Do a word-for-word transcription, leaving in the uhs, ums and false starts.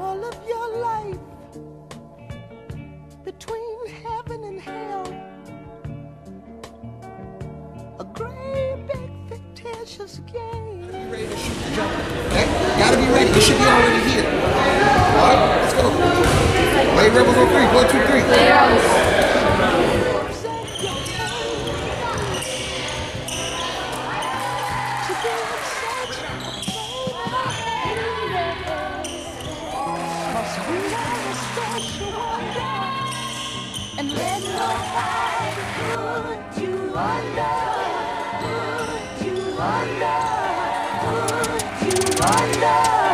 all of your life between heaven and hell, a great big fictitious game. You ready to shoot the jump? Okay? You gotta be ready. You should be already here. Alright, let's go. Lay rebels on three. One, two, three. And let nobody put you under, put you under, put you under.